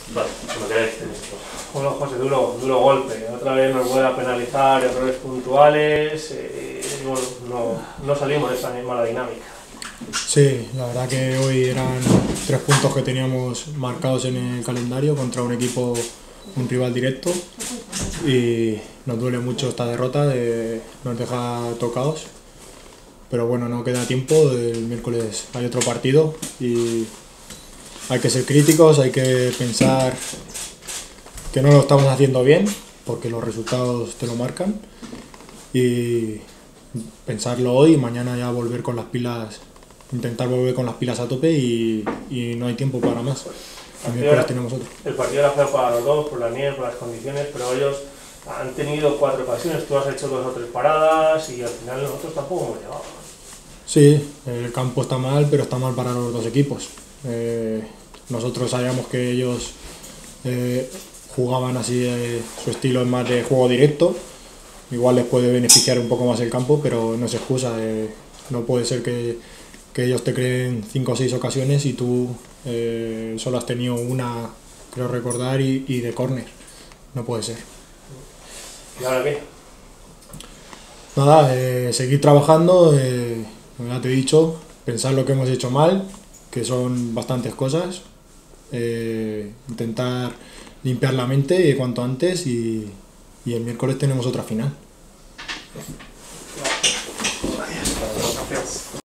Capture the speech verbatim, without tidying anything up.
Vale, como queráis. Bueno, José, duro, duro golpe. Otra vez nos vuelve a penalizar, errores puntuales. Eh, y bueno, no, no salimos de esa mala dinámica. Sí, la verdad que hoy eran tres puntos que teníamos marcados en el calendario contra un equipo, un rival directo, y nos duele mucho esta derrota, de, nos deja tocados, pero bueno, no queda tiempo, el miércoles hay otro partido y hay que ser críticos, hay que pensar que no lo estamos haciendo bien, porque los resultados te lo marcan, y pensarlo hoy y mañana ya volver con las pilas, intentar volver con las pilas a tope y, y no hay tiempo para más. El miércoles tenemos otro. El partido era feo para los dos, por la nieve, por las condiciones, pero ellos han tenido cuatro ocasiones, tú has hecho dos o tres paradas y al final nosotros tampoco hemos llegado. Sí, el campo está mal, pero está mal para los dos equipos. Eh, nosotros sabíamos que ellos eh, jugaban así, eh, su estilo es más de juego directo, igual les puede beneficiar un poco más el campo, pero no es excusa, eh, no puede ser que, que ellos te creen cinco o seis ocasiones y tú eh, solo has tenido una, creo recordar, y, y de córner, no puede ser. ¿Y ahora qué? Nada, eh, seguir trabajando, eh, como ya te he dicho, pensar lo que hemos hecho mal, que son bastantes cosas, eh, intentar limpiar la mente cuanto antes y, y el miércoles tenemos otra final.